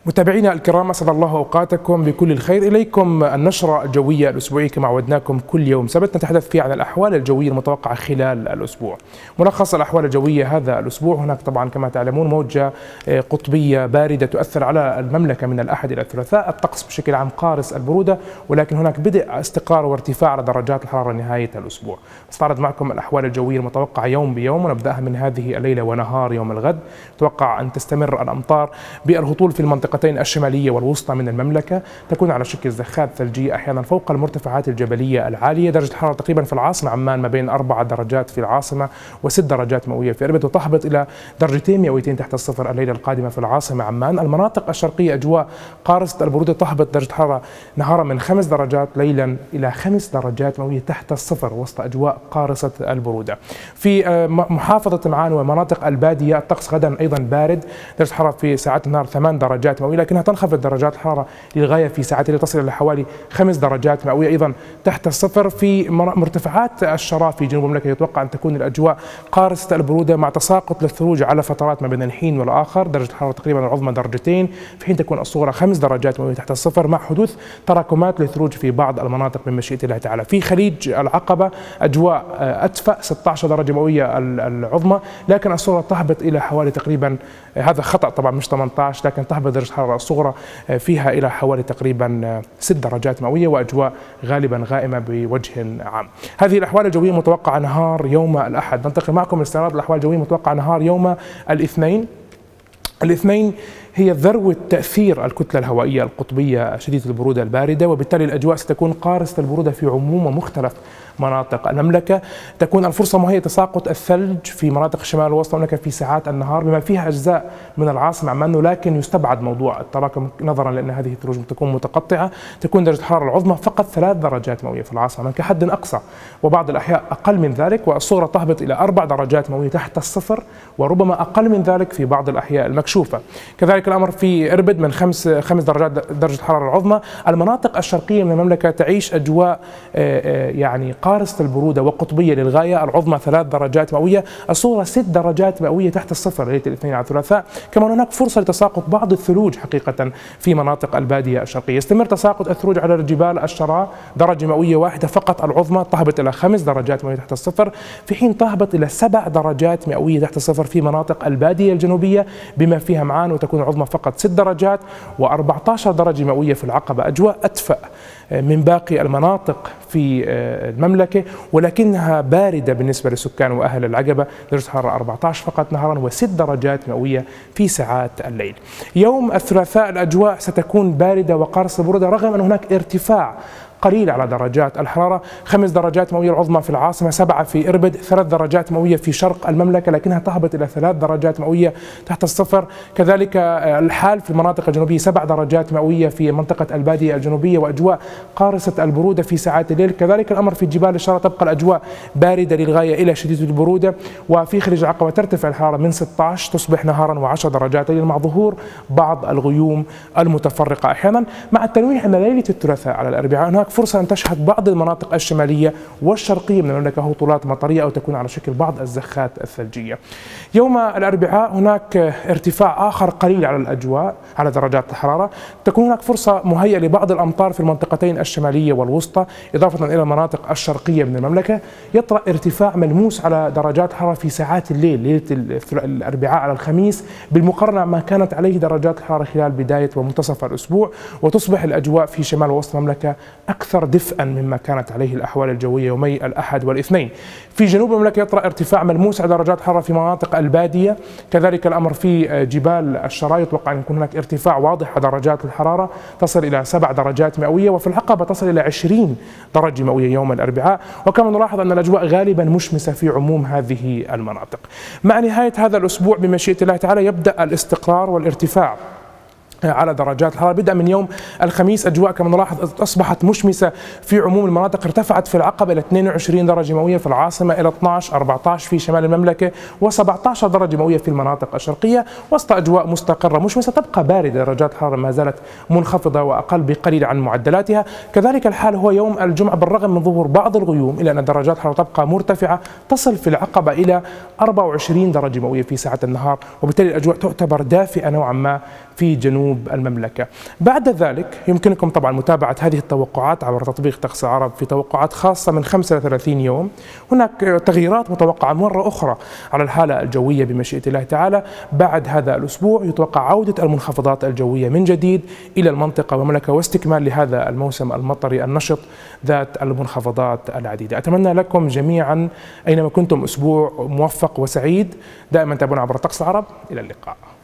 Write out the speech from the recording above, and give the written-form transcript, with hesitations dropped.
متابعينا الكرام، أسعد الله أوقاتكم بكل الخير. إليكم النشرة الجوية الأسبوعية كما عودناكم كل يوم سبت نتحدث فيه عن الأحوال الجوية المتوقعة خلال الأسبوع. ملخص الأحوال الجوية هذا الأسبوع: هناك طبعا كما تعلمون موجة قطبية باردة تؤثر على المملكة من الأحد إلى الثلاثاء. الطقس بشكل عام قارس البرودة، ولكن هناك بدء استقرار وارتفاع على درجات الحرارة نهاية الأسبوع. نستعرض معكم الأحوال الجوية المتوقعة يوم بيوم، ونبدأها من هذه الليلة ونهار يوم الغد. توقع أن تستمر الأمطار بالهطول في المنطقتين الشمالية والوسطى من المملكة، تكون على شكل زخات ثلجية أحيانا فوق المرتفعات الجبلية العالية. درجة الحرارة تقريبا في العاصمة عمان ما بين 4 درجات في العاصمة و6 درجات مئوية في إربد، وتهبط إلى درجتين مئويتين تحت الصفر الليلة القادمة في العاصمة عمان. المناطق الشرقية أجواء قارصة البرودة، تهبط درجة الحرارة نهارا من 5 درجات ليلا إلى 5 درجات مئوية تحت الصفر وسط أجواء قارصة البرودة. في محافظة معان ومناطق البادية الطقس غدا أيضا بارد، درجة الحرارة في ساعات النهار 8 درجات مئوية، لكنها تنخفض درجات الحرارة للغاية في ساعات الليل تصل إلى حوالي 5 درجات مئوية أيضا تحت الصفر. في مرتفعات الشراء في جنوب المملكة يتوقع أن تكون الأجواء قارصة البرودة مع تساقط للثلوج على فترات ما بين الحين والآخر. درجة الحرارة تقريبا العظمى درجتين، في حين تكون الصغرى 5 درجات مئوية تحت الصفر، مع حدوث تراكمات للثلوج في بعض المناطق من مشيئة الله تعالى. في خليج العقبة أجواء أدفأ 16 درجة مئوية العظمى، لكن الصغرى تهبط إلى حوالي تقريبا، هذا خطأ طبعا مش 18، لكن تهبط درجة الحرارة الصغرى فيها إلى حوالي تقريبا 6 درجات مئوية، وأجواء غالبا غائمة بوجه عام. هذه الأحوال الجوية متوقعة نهار يوم الأحد. ننتقل معكم لاستعراض الأحوال الجوية متوقعة نهار يوم الاثنين. الاثنين هي ذروة تأثير الكتلة الهوائية القطبية شديدة البرودة الباردة، وبالتالي الأجواء ستكون قارصة البرودة في عموم ومختلف مناطق المملكة. تكون الفرصة مهيئة تساقط الثلج في مناطق شمال وسط المملكة في ساعات النهار بما فيها أجزاء من العاصمة عمان، لكن يستبعد موضوع التراكم نظرا لأن هذه الثلوج تكون متقطعة. تكون درجة الحرارة العظمى فقط 3 درجات مئوية في العاصمة كحد أقصى، وبعض الأحياء أقل من ذلك، والصغرى تهبط إلى 4 درجات مئوية تحت الصفر، وربما أقل من ذلك في بعض الأحياء المكشوفة. كذلك الأمر في إربد من 5 درجات درجة الحرارة العظمى. المناطق الشرقية من المملكة تعيش أجواء يعني قارصة البرودة وقطبية للغاية. العظمى 3 درجات مئوية، الصغرى 6 درجات مئوية تحت الصفر ليلة الاثنين على الثلاثاء. كمان هناك فرصة لتساقط بعض الثلوج حقيقة في مناطق البادية الشرقية. يستمر تساقط الثلوج على جبال الشراء، درجة مئوية واحدة فقط العظمى، تهبط إلى 5 درجات مئوية تحت الصفر، في حين تهبط إلى 7 درجات مئوية تحت الصفر في مناطق البادية الجنوبية بما فيها معان، وتكون العظمى فقط 6 درجات و14 درجة مئوية في العقبة. أجواء أدفأ من باقي المناطق في المملكة، ولكنها باردة بالنسبة لسكان وأهل العقبة. درجة الحرارة 14 فقط نهارا و6 درجات مئوية في ساعات الليل. يوم الثلاثاء الأجواء ستكون باردة وقارصة البرودة، رغم أن هناك ارتفاع قليل على درجات الحرارة. 5 درجات مئوية العظمى في العاصمة، 7 في إربد، 3 درجات مئوية في شرق المملكة، لكنها تهبط إلى 3 درجات مئوية تحت الصفر. كذلك الحال في المناطق الجنوبية، 7 درجات مئوية في منطقة البادية الجنوبية، وأجواء قارصة البرودة في ساعات الليل. كذلك الأمر في جبال الشراء، تبقى الأجواء باردة للغاية إلى شديدة البرودة. وفي خليج العقبة ترتفع الحرارة من 16 تصبح نهارا و10 درجات ليلا، مع ظهور بعض الغيوم المتفرقة أحيانا، مع التنويه أن ليلة الثلاثاء على الأربعاء هناك فرصة أن تشهد بعض المناطق الشمالية والشرقية من المملكة هطولات مطرية أو تكون على شكل بعض الزخات الثلجية. يوم الأربعاء هناك ارتفاع آخر قليل على الأجواء على درجات الحرارة، تكون هناك فرصة مهيئة لبعض الأمطار في المنطقتين الشمالية والوسطى، إضافة إلى المناطق الشرقية من المملكة. يطرأ ارتفاع ملموس على درجات الحرارة في ساعات الليل ليلة الأربعاء على الخميس بالمقارنة ما كانت عليه درجات الحرارة خلال بداية ومنتصف الأسبوع، وتصبح الأجواء في شمال ووسط المملكة أكثر دفئا مما كانت عليه الأحوال الجوية يومي الأحد والاثنين. في جنوب المملكة يطرأ ارتفاع ملموس على درجات الحرارة في مناطق البادية. كذلك الأمر في جبال الشراء، يتوقع أن يكون هناك ارتفاع واضح على درجات الحرارة تصل إلى 7 درجات مئوية، وفي العقبة تصل إلى 20 درجة مئوية يوم الأربعاء. وكما نلاحظ أن الأجواء غالبا مشمسة في عموم هذه المناطق. مع نهاية هذا الأسبوع بمشيئة الله تعالى يبدأ الاستقرار والارتفاع على درجات الحرارة. بدءا من يوم الخميس أجواء كما نلاحظ أصبحت مشمسة في عموم المناطق، ارتفعت في العقبة إلى 22 درجة مئوية، في العاصمة إلى 12 14 في شمال المملكة، و17 درجة مئوية في المناطق الشرقية، وسط أجواء مستقرة مشمسة. تبقى باردة، درجات الحرارة ما زالت منخفضة وأقل بقليل عن معدلاتها. كذلك الحال هو يوم الجمعة، بالرغم من ظهور بعض الغيوم إلا أن درجات الحرارة تبقى مرتفعة، تصل في العقبة إلى 24 درجة مئوية في ساعة النهار، وبالتالي الأجواء تعتبر دافئة نوعا ما في جنوب المملكة. بعد ذلك يمكنكم طبعا متابعة هذه التوقعات عبر تطبيق طقس العرب في توقعات خاصة من 35 يوم. هناك تغييرات متوقعة مرة أخرى على الحالة الجوية بمشيئة الله تعالى. بعد هذا الأسبوع يتوقع عودة المنخفضات الجوية من جديد إلى المنطقة والمملكة واستكمال لهذا الموسم المطري النشط ذات المنخفضات العديدة. أتمنى لكم جميعا أينما كنتم أسبوع موفق وسعيد. دائما تابعونا عبر طقس العرب. إلى اللقاء.